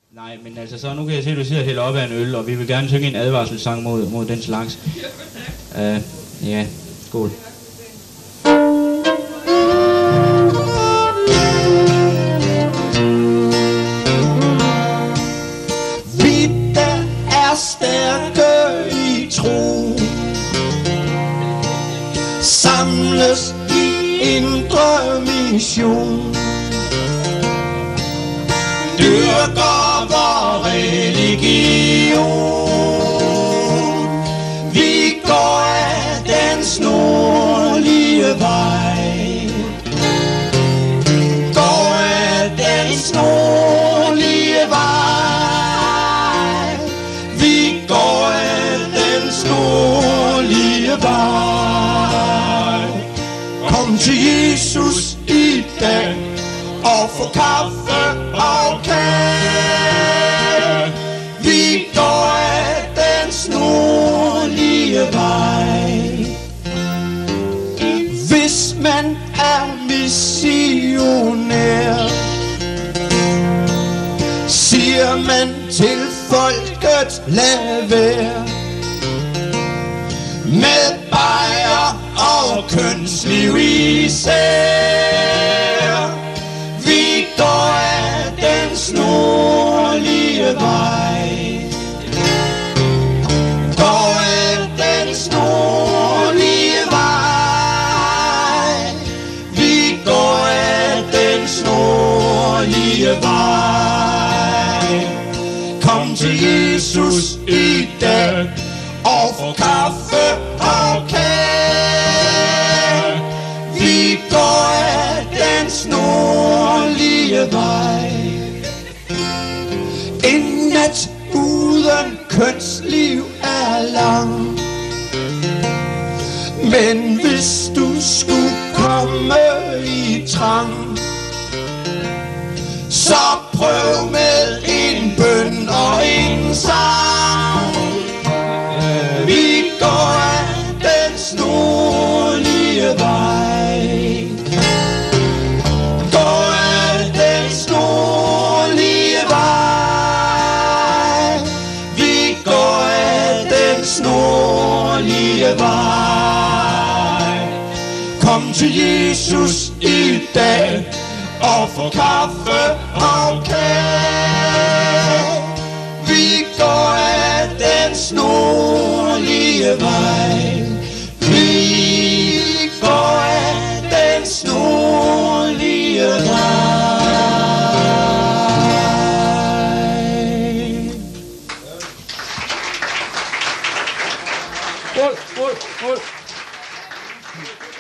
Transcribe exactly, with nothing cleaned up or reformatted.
Nej, men altså så nu kan jeg se, at du sidder og hælder op af en øl, og vi vil gerne synge en advarselssang mod, mod den slags. Uh, ja, skål. Vi der er stærke i tro, samles i indre mission, dyrker vor religion. Vi går ad den snorlige vej, går ad den snorlige vej. Vi går ad den snorlige vej. Kom til Jesus i dag og få kaffe og kage. Vi går ad den snorlige vej. Hvis man er missionær, siger man til folket lad være med bajer og kønsliv især. Vi går ad den snorlige vej, går ad den snorlige vej. Vi går ad den snorlige vej. Kom til Jesus i dag og få kaffe og kage. Vi går ad den snorlige vej. En nat uden kønsliv er lang, men hvis du skulle komme i trang, så prøv med en bøn og en sang. Vi går ad den snorlige vej, går ad den snorlige vej. Vi går ad den snorlige vej. Kom til Jesus i dag og få kaffe og kage. Vi går ad den snorlige vej. Vi går ad den snorlige vej. Skål, skål, skål.